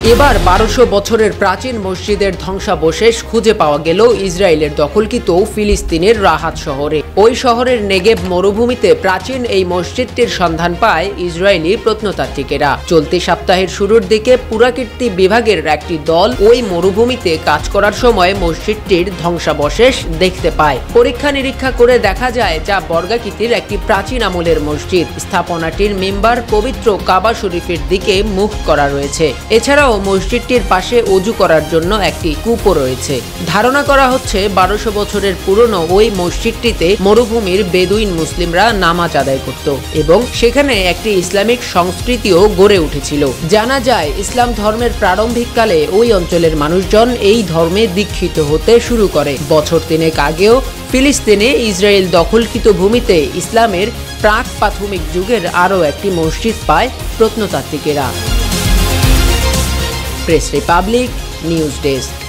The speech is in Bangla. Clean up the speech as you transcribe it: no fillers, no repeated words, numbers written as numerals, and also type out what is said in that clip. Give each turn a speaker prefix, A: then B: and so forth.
A: এবার 1200 বছরের প্রাচীন মসজিদের ধ্বংসাবশেষ খুঁজে পাওয়া গেল ইসরায়েলের দখলকৃত ফিলিস্তিনের রাহাত শহরে। ওই শহরের নেগেব মরুভূমিতে প্রাচীন এই মসজিদটির সন্ধান পায় ইসরায়েলি প্রত্নতাত্ত্বিকেরা। চলতি সপ্তাহের শুরুর দিকে পুরাকীর্তি বিভাগের একটি দল ওই মরুভূমিতে কাজ করার সময় মসজিদটির ধ্বংসাবশেষ দেখতে পায়। পরীক্ষা নিরীক্ষা করে দেখা যায় যা বর্গাকৃতির একটি প্রাচীন আমলের মসজিদ। স্থাপনাটির মেম্বার পবিত্র কাবা শরীফের দিকে মুখ করা রয়েছে। এছাড়াও মসজিদটির পাশে ওযু করার জন্য একটি কূপও রয়েছে। ধারণা করা হচ্ছে 1200 বছরের পুরনো ওই মসজিদটিতে মরুভূমির বেদুইন মুসলিমরা নামাজ আদায় করত এবং সেখানে একটি ইসলামিক সংস্কৃতিও গড়ে উঠেছিল। জানা যায় ইসলাম ধর্মের প্রারম্ভিক কালে ওই অঞ্চলের মানুষজন এই ধর্মে দীক্ষিত হতে শুরু করে। বছর 3 আগেও ফিলিস্তিনে ইসরায়েল দখলকৃত ভূমিতে ইসলামের প্রাক প্রাথমিক যুগের আরও একটি মসজিদ পায় প্রত্নতাত্ত্বিকেরা। Press republic news desk.